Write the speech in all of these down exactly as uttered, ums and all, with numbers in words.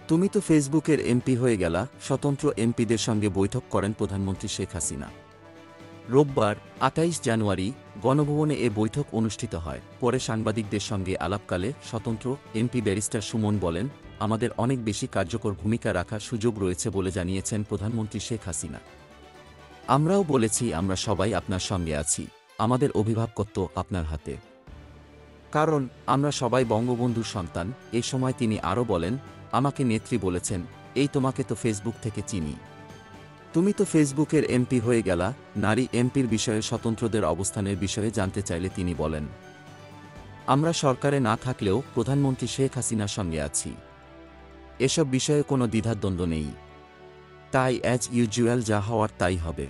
তুমি তো ফেসবুকের এমপি হয়ে গেলা, স্বতন্ত্র এমপিদের সঙ্গে বৈঠক করেন প্রধানমন্ত্রী শেখ হাসিনা। রোববার আটাইশ জানুয়ারি গণভবনে এ বৈঠক অনুষ্ঠিত হয়। পরে সাংবাদিকদের সঙ্গে আলাপকালে স্বতন্ত্র এমপি ব্যারিস্টার সুমন বলেন, আমাদের অনেক বেশি কার্যকর ভূমিকা রাখার সুযোগ রয়েছে বলে জানিয়েছেন প্রধানমন্ত্রী শেখ হাসিনা। আমরাও বলেছি আমরা সবাই আপনার সঙ্গে আছি, আমাদের অভিভাবকত্ব আপনার হাতে, কারণ আমরা সবাই বঙ্গবন্ধুর সন্তান। এই সময় তিনি আরও বলেন, আমাকে নেত্রী বলেছেন, এই তোমাকে তো ফেসবুক থেকে চিনি, তুমি তো ফেসবুকের এমপি হয়ে গেলা। নারী এমপির বিষয়ে স্বতন্ত্রদের অবস্থানের বিষয়ে জানতে চাইলে তিনি বলেন, আমরা সরকারে না থাকলেও প্রধানমন্ত্রী শেখ হাসিনার সঙ্গে আছি, এসব বিষয়ে কোনো দ্বিধাদ্বন্দ্ব নেই, তাই অ্যাজ ইউজুয়াল যা হওয়ার তাই হবে,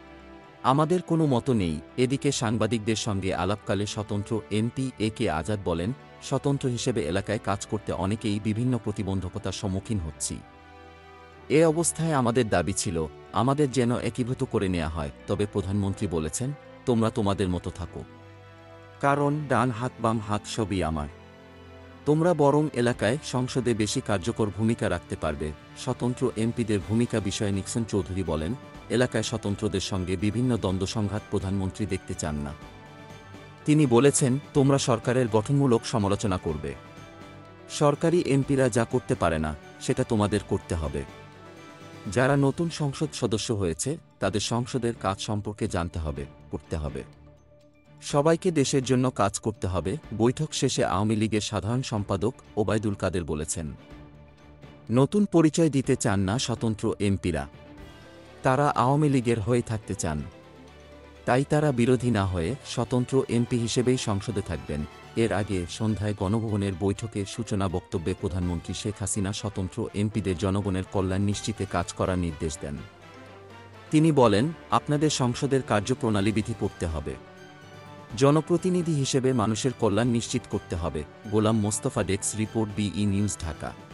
আমাদের কোনো মত নেই। এদিকে সাংবাদিকদের সঙ্গে আলাপকালে স্বতন্ত্র এমপি এ কে আজাদ বলেন, স্বতন্ত্র হিসেবে এলাকায় কাজ করতে অনেকেই বিভিন্ন প্রতিবন্ধকতার সম্মুখীন হচ্ছি। এ অবস্থায় আমাদের দাবি ছিল আমাদের যেন একীভূত করে নেওয়া হয়, তবে প্রধানমন্ত্রী বলেছেন, তোমরা তোমাদের মতো থাকো, কারণ ডান হাত বাম হাত সবই আমার, তোমরা বরং এলাকায় সংসদে বেশি কার্যকর ভূমিকা রাখতে পারবে। স্বতন্ত্র এমপিদের ভূমিকা বিষয়ে নিক্সন চৌধুরী বলেন, এলাকায় স্বতন্ত্রদের সঙ্গে বিভিন্ন দ্বন্দ্ব সংঘাত প্রধানমন্ত্রী দেখতে চান না। তিনি বলেছেন, তোমরা সরকারের গঠনমূলক সমালোচনা করবে, সরকারি এমপিরা যা করতে পারে না সেটা তোমাদের করতে হবে। যারা নতুন সংসদ সদস্য হয়েছে তাদের সংসদের কাজ সম্পর্কে জানতে হবে, করতে হবে, সবাইকে দেশের জন্য কাজ করতে হবে। বৈঠক শেষে আওয়ামী লীগের সাধারণ সম্পাদক ওবায়দুল কাদের বলেছেন, নতুন পরিচয় দিতে চান না স্বতন্ত্র এমপিরা, তারা আওয়ামী লীগের হয়ে থাকতে চান, তাই তারা বিরোধী না হয়ে স্বতন্ত্র এমপি হিসেবেই সংসদে থাকবেন। এর আগে সন্ধ্যায় গণভবনের বৈঠকে সূচনা বক্তব্যে প্রধানমন্ত্রী শেখ হাসিনা স্বতন্ত্র এমপিদের জনগণের কল্যাণ নিশ্চিতে কাজ করার নির্দেশ দেন। তিনি বলেন, আপনাদের সংসদের কার্যপ্রণালীবিধি পড়তে হবে, জনপ্রতিনিধি হিসেবে মানুষের কল্যাণ নিশ্চিত করতে হবে। গোলাম মোস্তফা, ডেস্ক রিপোর্ট, বিই নিউজ, ঢাকা।